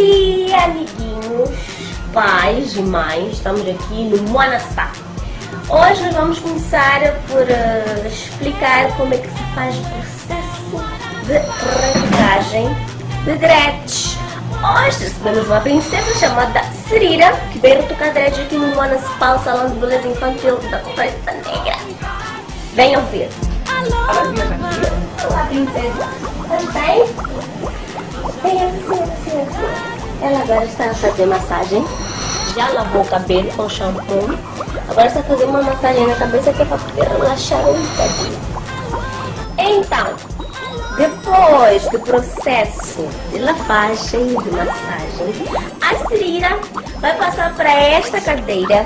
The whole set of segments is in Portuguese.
dia, amiguinhos, pais e mães, estamos aqui no Moana Spa. Hoje nós vamos começar por explicar como é que se faz o processo de retocagem de dreads. Hoje recebemos uma princesa chamada Serira, que veio retocar dreads aqui no Moana Spa, o salão de beleza infantil da Floresta Negra. Venham ver. Olá, princesa. Tudo bem? Venha, ela agora está a fazer massagem. Já lavou o cabelo com shampoo. Agora está a fazer uma massagem na cabeça que é para poder relaxar um bocadinho. Então, depois do processo de lavagem e de massagem, a Serira vai passar para esta cadeira,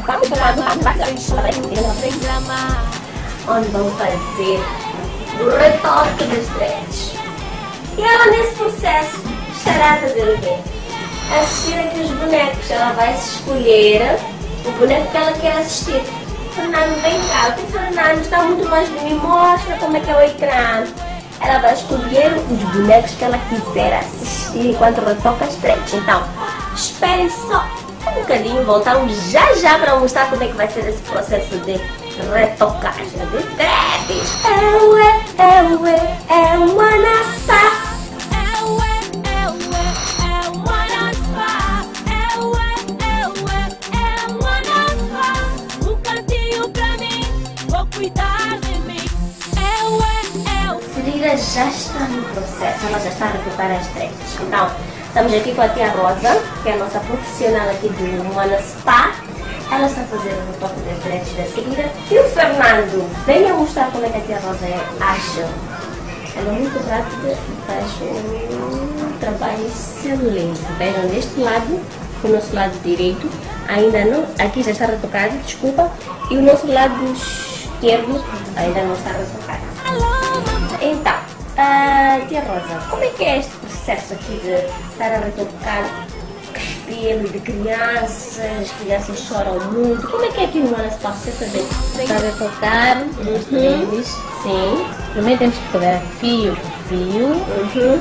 onde vão fazer o retoque das dreads. E ela, nesse processo, estará a fazer o quê? Assistir aqui os bonecos. Ela vai escolher o boneco que ela quer assistir. Fernando, vem cá. O Fernando está muito mais de mim. Mostra como é que é o ecrã. Ela vai escolher os bonecos que ela quiser assistir enquanto retoca as dreads. Então, esperem só um bocadinho. Voltamos já para mostrar como é que vai ser esse processo de retocagem de dreads. É uma naça. Já está no processo, ela já está a retocar as dreads. Então, estamos aqui com a tia Rosa, que é a nossa profissional aqui do Moana Spa. Ela está a fazer o retoque das dreads da Serira. E o Fernando, venha mostrar como é que a tia Rosa é ágil. Ela é muito rápida e faz um trabalho excelente. Vejam deste lado, o nosso lado direito, ainda não, aqui já está retocado, desculpa. E o nosso lado esquerdo ainda não está retocado. Então, tia Rosa, como é que é este processo aqui de estar a retocar cabelo de crianças? As crianças choram muito. Como é que é aqui no Moana Spa? Você saber? Para retocar os dreads. Sim. Primeiro temos que pegar fio por fio.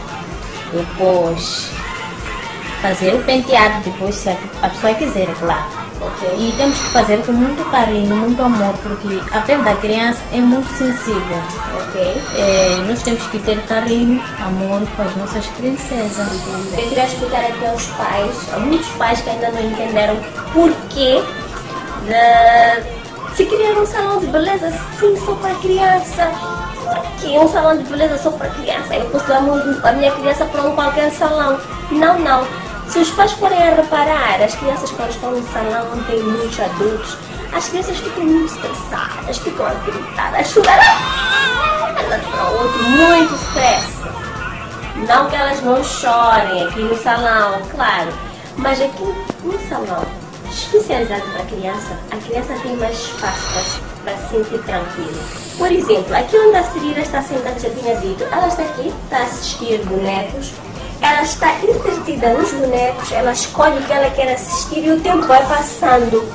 Depois fazer o penteado, depois se a pessoa quiser, é claro. Okay. E temos que fazer com muito carinho, muito amor, porque a pele da criança é muito sensível. Ok. Nós temos que ter carinho, amor com as nossas princesas. Eu queria explicar aqui aos pais, há muitos pais que ainda não entenderam porquê de se criar um salão de beleza assim só para criança. Por que um salão de beleza só para criança? Eu posso dar a minha criança para um qualquer salão. Não. Se os pais forem a reparar, as crianças quando estão no salão onde tem muitos adultos, as crianças ficam muito estressadas, ficam a gritar, a chorar, elas dão outro muito estresse. Não que elas não chorem aqui no salão, claro, mas aqui no salão especializado para a criança tem mais espaço para se sentir tranquila. Por exemplo, aqui onde a Serira está sentada, já tinha dito, ela está aqui, está a assistir bonecos. Ela está entretida nos bonecos, ela escolhe o que ela quer assistir e o tempo vai passando.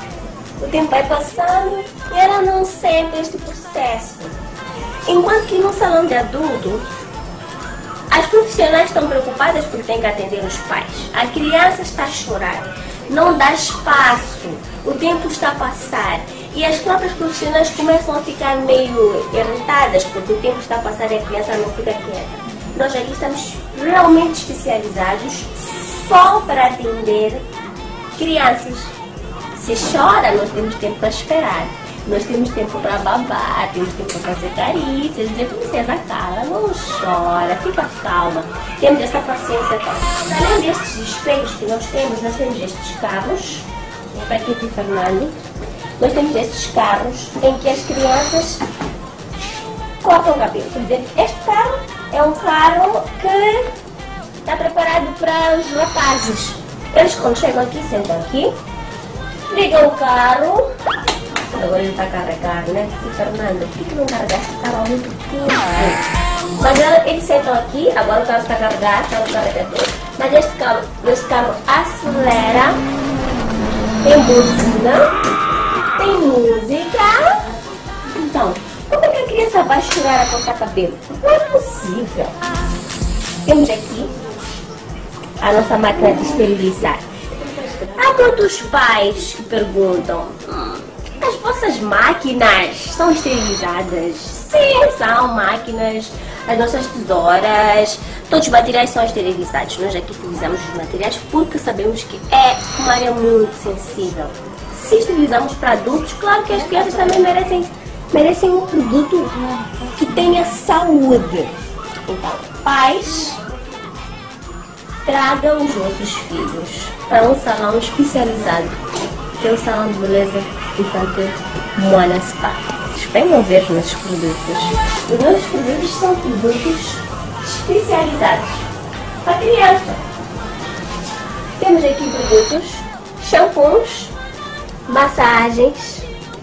E ela não sente este processo. Enquanto que no salão de adulto, as profissionais estão preocupadas porque têm que atender os pais. A criança está a chorar, não dá espaço, o tempo está a passar. E as próprias profissionais começam a ficar meio irritadas porque o tempo está a passar e a criança não fica quieta. Nós aqui estamos realmente especializados só para atender crianças. Se chora, nós temos tempo para esperar. Nós temos tempo para babar, temos tempo para fazer carícias, dizer, princesa, cala, não chora, fica calma. Temos essa paciência toda. Além destes espelhos que nós temos estes carros, para aqui de Fernando, nós temos estes carros em que as crianças cortam o cabelo. Quer dizer, este carro é um carro que está preparado para os rapazes. Eles quando chegam aqui, sentam aqui, ligam o carro. Agora ele está a carregar, né? E Fernando, por que não carregaste o carro há muito tempo? Mas eles sentam aqui, agora o carro está a carregar, está no carregador. Mas este carro acelera, tem buzina, tem música. Então, como é que a criança vai chorar a cortar cabelo? Não é possível. Temos aqui a nossa máquina de esterilizar. Há muitos pais que perguntam: as vossas máquinas são esterilizadas? Sim, são máquinas, as nossas tesouras, todos os materiais são esterilizados. Nós aqui utilizamos os materiais porque sabemos que é uma área muito sensível. Se esterilizamos para adultos, claro que as crianças também merecem um produto que tenha saúde. Então, pais, tragam os vossos filhos para um salão especializado, que é o Salão de Beleza Infantil Moana Spa. Venham ver os nossos produtos. Os nossos produtos são produtos especializados para criança. Temos aqui produtos, shampoos, massagens,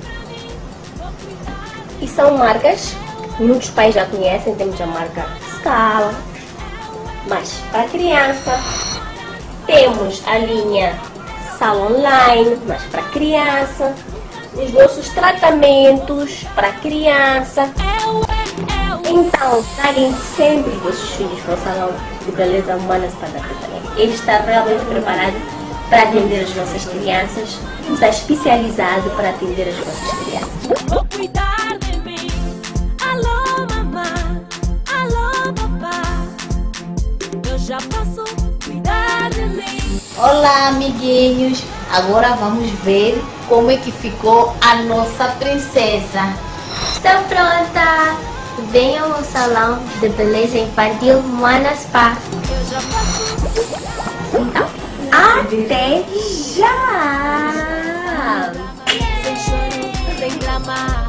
e são marcas que muitos pais já conhecem. Temos a marca Scala, mas para criança temos a linha Salon Line, mas para criança, os nossos tratamentos para criança. Então, traguem sempre os vossos filhos para o Salão de Beleza Moana Spa da Catarina. Ele está realmente preparado para atender as vossas crianças, está especializado para atender as vossas crianças. Vou cuidar de mim. Alô, mamãe. Alô, papá. Eu já posso cuidar de mim. Olá, amiguinhos! Agora vamos ver como é que ficou a nossa princesa. Estou pronta! Venham ao Salão de Beleza Infantil Moana Spa. Eu já posso. Então, até já! Sem choro, sem drama.